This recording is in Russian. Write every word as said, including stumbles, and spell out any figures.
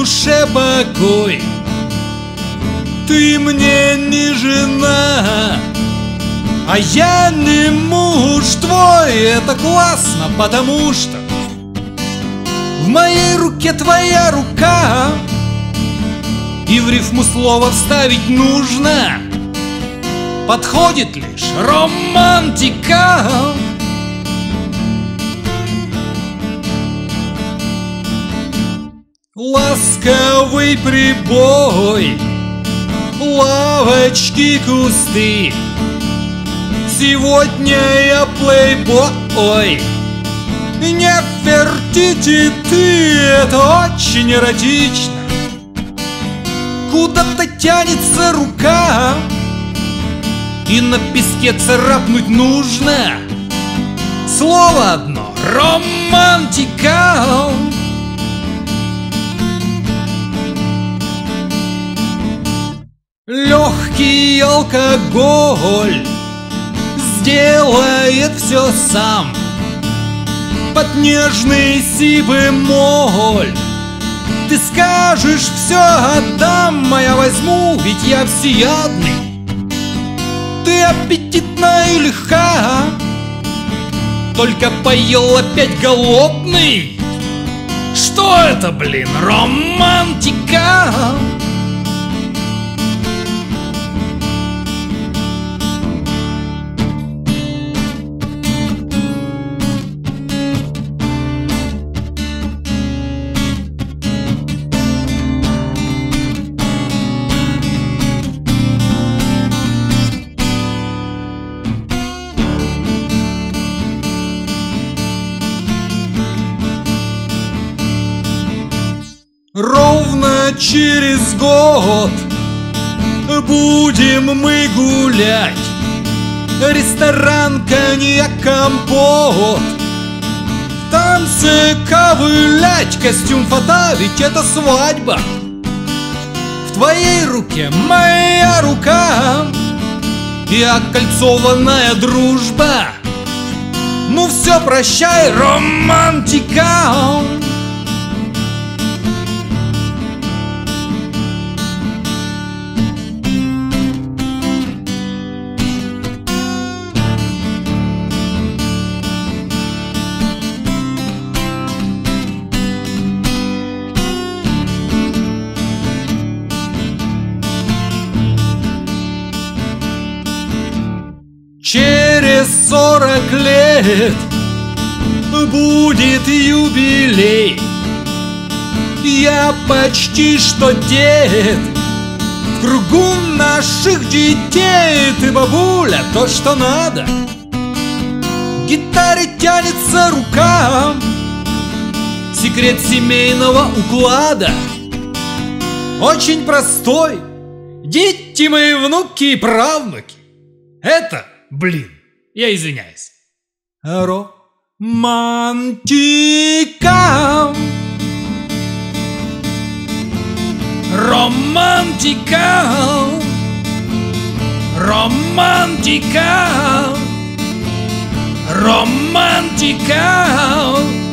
душе покой. Ты мне не жена, а я не муж твой. Это классно, потому что в моей руке твоя рука, и в рифму слово вставить нужно. Подходит лишь романтика. Ласковый прибой, лавочки, кусты. Сегодня я плейбой. Не фертите ты, это очень эротично. Куда-то тянется рука, и на песке царапнуть нужно. Слово одно — романтика. Легкий алкоголь сделает все сам. Под нежный си бемоль ты скажешь: все отдам, а я возьму, ведь я всеядный. Ты аппетитна и легка, только поел опять голодный. Что это, блин, романтика? Ровно через год будем мы гулять. Ресторан, коньяк, компот. В танце ковылять, костюм фата, ведь это свадьба. В твоей руке моя рука и окольцованная дружба. Ну все, прощай, романтика. Через сорок лет будет юбилей. Я почти что дед. В кругу наших детей ты, бабуля, то, что надо. К гитаре тянется рука. Секрет семейного уклада очень простой. Дети мои, внуки и правнуки. Это, блин, я извиняюсь, романтика. Романтика. Романтика. Романтика.